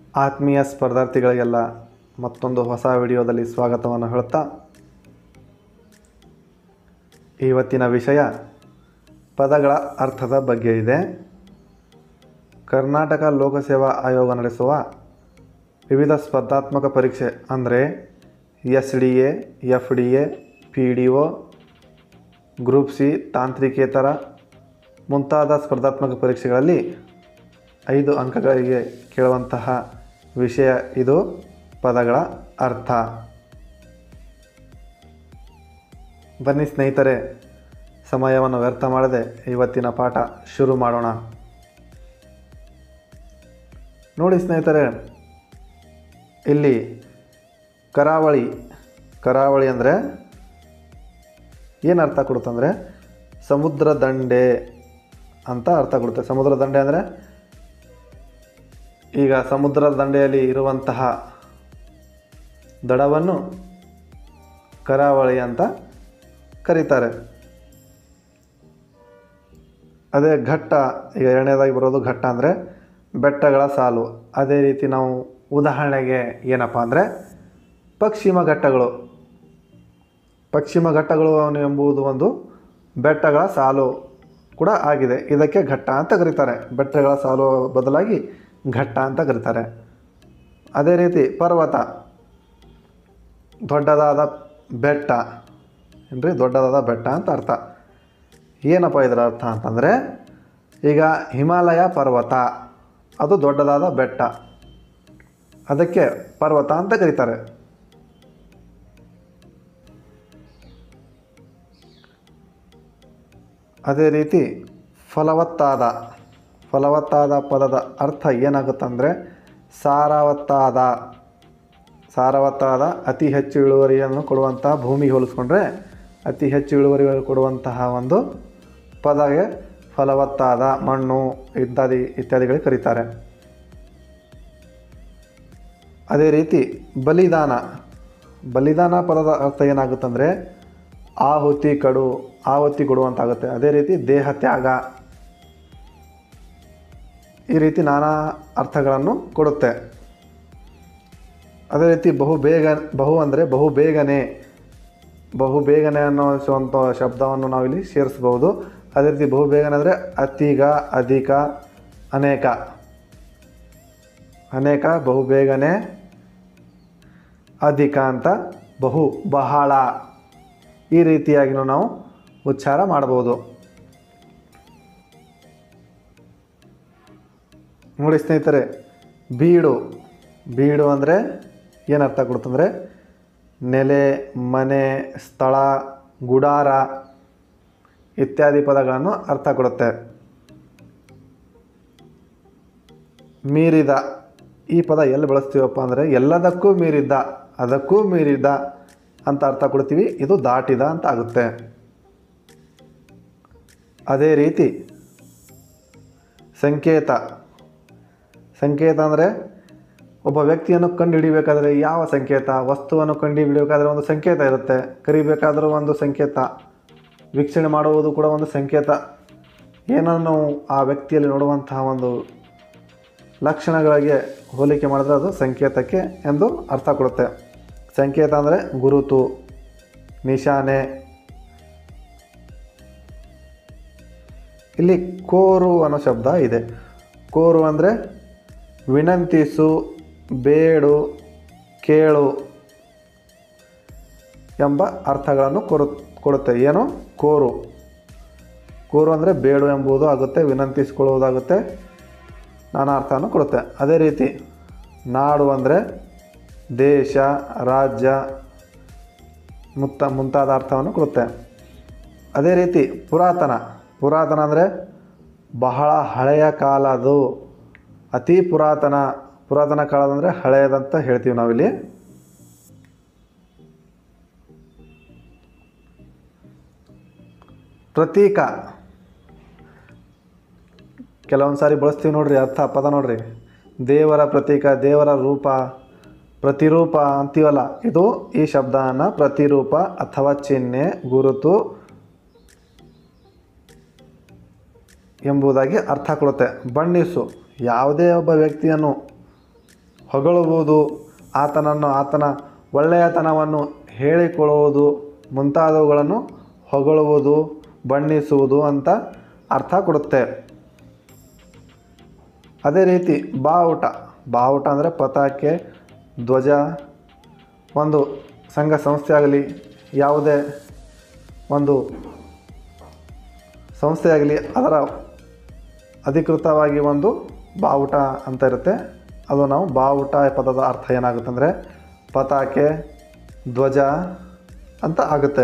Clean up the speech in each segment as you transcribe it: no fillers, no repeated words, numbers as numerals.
ಆತ್ಮೀಯ ಸ್ಪರ್ಧಾರ್ಥಿಗಳಿಗೆಲ್ಲ ಮತ್ತೊಂದು ಹೊಸ ವಿಡಿಯೋದಲ್ಲಿ ಸ್ವಾಗತವನ್ನು ಹೇಳ್ತಾ, ಇವತ್ತಿನ ವಿಷಯ ಪದಗಳ ಅರ್ಥದ ಬಗ್ಗೆ ಇದೆ. ಕರ್ನಾಟಕ ಲೋಕಸೇವಾ ಆಯೋಗ ನಡೆಸುವ ವಿವಿಧ ಸ್ಪರ್ಧಾತ್ಮಕ ಪರೀಕ್ಷೆ ಅಂದರೆ SDA, FDA, PDO, group C, ತಾಂತ್ರಿಕೇತರ ಮುಂತಾದ ಸ್ಪರ್ಧಾತ್ಮಕ ಪರೀಕ್ಷೆಗಳಲ್ಲಿ 5 ಅಂಕಗಳಿಗೆ ಕೇಳುವಂತಹ ವಿಷಯ ಇದು ಪದಗಳ ಅರ್ಥ. ಬನ್ನಿ ಸ್ನೇಹಿತರೆ, ಸಮಯವನ್ನು ವ್ಯರ್ಥ ಮಾಡದೆ ಇವತ್ತಿನ ಪಾಠ ಶುರು ಮಾಡೋಣ. ನೋಡಿ ಸ್ನೇಹಿತರೆ, ಇಲ್ಲಿ ಕರಾವಳಿ ಅಂದರೆ ಏನು ಅರ್ಥ ಕೊಡುತ್ತಂದರೆ ಸಮುದ್ರ ದಂಡೆ ಅಂತ ಅರ್ಥ ಕೊಡುತ್ತೆ. ಸಮುದ್ರ ದಂಡೆ ಅಂದರೆ ಈಗ ಸಮುದ್ರದ ದಂಡೆಯಲ್ಲಿ ಇರುವಂತಹ ದಡವನ್ನು ಕರಾವಳಿ ಅಂತ ಕರೀತಾರೆ. ಅದೇ ಘಟ್ಟ, ಈಗ ಎರಡನೇದಾಗಿ ಬರೋದು ಘಟ್ಟ ಅಂದರೆ ಬೆಟ್ಟಗಳ ಸಾಲು. ಅದೇ ರೀತಿ ನಾವು ಉದಾಹರಣೆಗೆ ಏನಪ್ಪ ಅಂದರೆ ಪಶ್ಚಿಮ ಘಟ್ಟಗಳು ಎಂಬುದು ಒಂದು ಬೆಟ್ಟಗಳ ಸಾಲು ಕೂಡ ಆಗಿದೆ. ಇದಕ್ಕೆ ಘಟ್ಟ ಅಂತ ಕರೀತಾರೆ. ಬೆಟ್ಟಗಳ ಸಾಲು ಬದಲಾಗಿ ಘಟ್ಟ ಅಂತ ಕರೀತಾರೆ. ಅದೇ ರೀತಿ ಪರ್ವತ, ದೊಡ್ಡದಾದ ಬೆಟ್ಟ ಏನ್ರಿ, ದೊಡ್ಡದಾದ ಬೆಟ್ಟ ಅಂತ ಅರ್ಥ. ಏನಪ್ಪ ಇದರ ಅರ್ಥ ಅಂತಂದರೆ, ಈಗ ಹಿಮಾಲಯ ಪರ್ವತ ಅದು ದೊಡ್ಡದಾದ ಬೆಟ್ಟ, ಅದಕ್ಕೆ ಪರ್ವತ ಅಂತ ಕರೀತಾರೆ. ಅದೇ ರೀತಿ ಫಲವತ್ತಾದ ಪದದ ಅರ್ಥ ಏನಾಗುತ್ತಂದರೆ ಸಾರವತ್ತಾದ ಅತಿ ಹೆಚ್ಚು ಇಳುವರಿಯನ್ನು ಕೊಡುವಂತಹ, ಭೂಮಿಗೆ ಹೋಲಿಸ್ಕೊಂಡ್ರೆ ಅತಿ ಹೆಚ್ಚು ಇಳುವರಿ ಕೊಡುವಂತಹ ಒಂದು ಪದಗೆ ಫಲವತ್ತಾದ ಮಣ್ಣು ಇತ್ಯಾದಿಗಳಿಗೆ ಕರೀತಾರೆ. ಅದೇ ರೀತಿ ಬಲಿದಾನ ಪದದ ಅರ್ಥ ಏನಾಗುತ್ತಂದರೆ ಆಹುತಿ ಕೊಡು ಅಂತಾಗುತ್ತೆ. ಅದೇ ರೀತಿ ದೇಹ ತ್ಯಾಗ, ಈ ರೀತಿ ನಾನಾ ಅರ್ಥಗಳನ್ನು ಕೊಡುತ್ತೆ. ಅದೇ ರೀತಿ ಬಹುಬೇಗನೆ ಅನ್ನಿಸುವಂಥ ಶಬ್ದವನ್ನು ನಾವಿಲ್ಲಿ ಸೇರಿಸ್ಬೋದು. ಅದೇ ರೀತಿ ಬಹುಬೇಗನೆ ಅಂದರೆ ಅತಿಗ, ಅಧಿಕ, ಅನೇಕ, ಬಹುಬೇಗನೆ, ಅಧಿಕ ಅಂತ ಬಹಳ, ಈ ರೀತಿಯಾಗಿಯೂ ನಾವು ಉಚ್ಚಾರ ಮಾಡ್ಬೋದು. ನೋಡಿ ಸ್ನೇಹಿತರೆ, ಬೀಡು ಅಂದರೆ ಏನರ್ಥ ಕೊಡುತ್ತಂದರೆ ನೆಲೆ, ಮನೆ, ಸ್ಥಳ, ಗುಡಾರ ಇತ್ಯಾದಿ ಪದಗಳನ್ನು ಅರ್ಥ ಕೊಡುತ್ತೆ. ಮೀರಿದ, ಈ ಪದ ಎಲ್ಲಿ ಬಳಸ್ತೀವಪ್ಪ ಅಂದರೆ ಎಲ್ಲದಕ್ಕೂ ಮೀರಿದ್ದ, ಅದಕ್ಕೂ ಮೀರಿದ ಅಂತ ಅರ್ಥ ಕೊಡ್ತೀವಿ. ಇದು ದಾಟಿದ ಅಂತ ಆಗುತ್ತೆ. ಅದೇ ರೀತಿ ಸಂಕೇತ ಅಂದರೆ ಒಬ್ಬ ವ್ಯಕ್ತಿಯನ್ನು ಕಂಡುಹಿಡಿಯಬೇಕಾದ್ರೆ ಯಾವ ಸಂಕೇತ, ವಸ್ತುವನ್ನು ಕಂಡುಹಿಡಿಯಬೇಕಾದ್ರೆ ಒಂದು ಸಂಕೇತ ಇರುತ್ತೆ, ಕರಿಬೇಕಾದರೂ ಒಂದು ಸಂಕೇತ, ವೀಕ್ಷಣೆ ಮಾಡುವುದು ಕೂಡ ಒಂದು ಸಂಕೇತ. ಏನನ್ನು ಆ ವ್ಯಕ್ತಿಯಲ್ಲಿ ನೋಡುವಂತಹ ಒಂದು ಲಕ್ಷಣಗಳಿಗೆ ಹೋಲಿಕೆ ಮಾಡಿದ್ರೆ ಅದು ಸಂಕೇತಕ್ಕೆ ಎಂದು ಅರ್ಥ ಕೊಡುತ್ತೆ. ಸಂಕೇತ ಅಂದರೆ ಗುರುತು, ನಿಶಾನೆ. ಇಲ್ಲಿ ಕೋರು ಅನ್ನೋ ಶಬ್ದ ಇದೆ. ಕೋರು ಅಂದರೆ ವಿನಂತಿಸು, ಬೇಡು, ಕೇಳು ಎಂಬ ಅರ್ಥಗಳನ್ನು ಕೊಡುತ್ತೆ. ಏನು ಕೋರು ಅಂದರೆ ಬೇಡು ಎಂಬುದು ಆಗುತ್ತೆ, ವಿನಂತಿಸಿಕೊಳ್ಳುವುದಾಗುತ್ತೆ, ನಾನಾ ಅರ್ಥವನ್ನು ಕೊಡುತ್ತೆ. ಅದೇ ರೀತಿ ನಾಡು ಅಂದರೆ ದೇಶ, ರಾಜ್ಯ ಮುಂತಾದ ಅರ್ಥವನ್ನು ಕೊಡುತ್ತೆ. ಅದೇ ರೀತಿ ಪುರಾತನ ಅಂದರೆ ಬಹಳ ಹಳೆಯ ಕಾಲದು, ಅತಿ ಪುರಾತನ ಕಾಲದಂದರೆ ಹಳೆಯದಂತ ಹೇಳ್ತೀವಿ ನಾವಿಲ್ಲಿ. ಪ್ರತೀಕ, ಕೆಲವೊಂದು ಸಾರಿ ಬಳಸ್ತೀವಿ ನೋಡ್ರಿ, ಪದ ನೋಡ್ರಿ. ದೇವರ ಪ್ರತೀಕ, ದೇವರ ರೂಪ, ಪ್ರತಿರೂಪ ಅಂತೀವಲ್ಲ, ಇದು ಈ ಶಬ್ದನ ಪ್ರತಿರೂಪ ಅಥವಾ ಚಿಹ್ನೆ, ಗುರುತು ಎಂಬುದಾಗಿ ಅರ್ಥ ಕೊಡುತ್ತೆ. ಬಣ್ಣಿಸು, ಯಾವುದೇ ಒಬ್ಬ ವ್ಯಕ್ತಿಯನ್ನು ಹೊಗಳುವುದು, ಆತನ ಒಳ್ಳೆಯತನವನ್ನು ಹೇಳಿಕೊಳ್ಳುವುದು ಮುಂತಾದವುಗಳನ್ನು ಹೊಗಳುವುದು, ಬಣ್ಣಿಸುವುದು ಅಂತ ಅರ್ಥ ಕೊಡುತ್ತೆ. ಅದೇ ರೀತಿ ಬಾವುಟ ಅಂದರೆ ಪತಾಕೆ, ಧ್ವಜ. ಒಂದು ಸಂಘ ಸಂಸ್ಥೆ ಆಗಲಿ, ಯಾವುದೇ ಒಂದು ಸಂಸ್ಥೆ ಆಗಲಿ, ಅದರ ಅಧಿಕೃತವಾಗಿ ಒಂದು ಬಾವುಟ ಅಂತ ಇರುತ್ತೆ. ಅದು ನಾವು ಬಾವುಟ ಪದದ ಅರ್ಥ ಏನಾಗುತ್ತೆ ಅಂದರೆ ಪತಾಕೆ, ಧ್ವಜ ಅಂತ ಆಗುತ್ತೆ.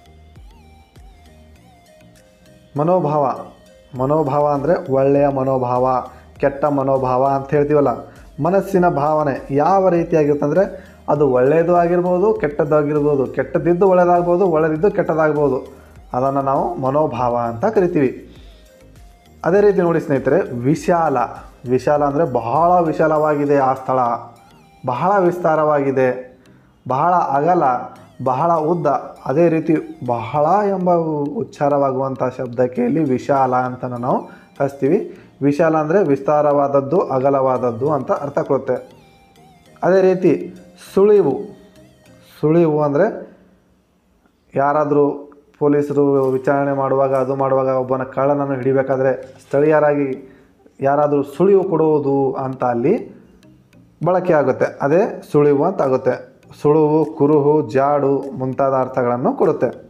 ಮನೋಭಾವ ಅಂದರೆ ಒಳ್ಳೆಯ ಮನೋಭಾವ, ಕೆಟ್ಟ ಮನೋಭಾವ ಅಂತ ಹೇಳ್ತೀವಲ್ಲ. ಮನಸ್ಸಿನ ಭಾವನೆ ಯಾವ ರೀತಿಯಾಗಿರುತ್ತೆ ಅಂದರೆ ಅದು ಒಳ್ಳೆಯದು ಆಗಿರ್ಬೋದು, ಕೆಟ್ಟದ್ದು ಆಗಿರ್ಬೋದು, ಕೆಟ್ಟದಿದ್ದು ಒಳ್ಳೆಯದಾಗ್ಬೋದು, ಒಳ್ಳೆಯದಿದ್ದು ಕೆಟ್ಟದಾಗ್ಬೋದು. ಅದನ್ನು ನಾವು ಮನೋಭಾವ ಅಂತ ಕರಿತೀವಿ. ಅದೇ ರೀತಿ ನೋಡಿ ಸ್ನೇಹಿತರೆ, ವಿಶಾಲ ಅಂದರೆ ಬಹಳ ವಿಶಾಲವಾಗಿದೆ ಆ ಸ್ಥಳ, ಬಹಳ ವಿಸ್ತಾರವಾಗಿದೆ, ಬಹಳ ಅಗಲ, ಬಹಳ ಉದ್ದ. ಅದೇ ರೀತಿ ಬಹಳ ಎಂಬ ಉಚ್ಚಾರವಾಗುವಂಥ ಶಬ್ದಕ್ಕೆ ಇಲ್ಲಿ ವಿಶಾಲ ಅಂತ ನಾವು ಹಚ್ತೀವಿ. ವಿಶಾಲ ಅಂದರೆ ವಿಸ್ತಾರವಾದದ್ದು, ಅಗಲವಾದದ್ದು ಅಂತ ಅರ್ಥ ಕೊಡುತ್ತೆ. ಅದೇ ರೀತಿ ಸುಳಿವು ಅಂದರೆ ಯಾರಾದರೂ ಪೊಲೀಸರು ವಿಚಾರಣೆ ಮಾಡುವಾಗ ಒಬ್ಬನ ಕಳ್ಳನನ್ನು ಹಿಡಿಬೇಕಾದ್ರೆ ಸ್ಥಳೀಯರಾಗಿ ಯಾರಾದರೂ ಸುಳಿವು ಕೊಡುವುದು ಅಂತ ಅಲ್ಲಿ ಬಳಕೆ ಆಗುತ್ತೆ. ಅದೇ ಸುಳಿವು ಅಂತ ಆಗುತ್ತೆ. ಸುಳುವು, ಕುರುಹು, ಜಾಡು ಮುಂತಾದ ಅರ್ಥಗಳನ್ನು ಕೊಡುತ್ತೆ.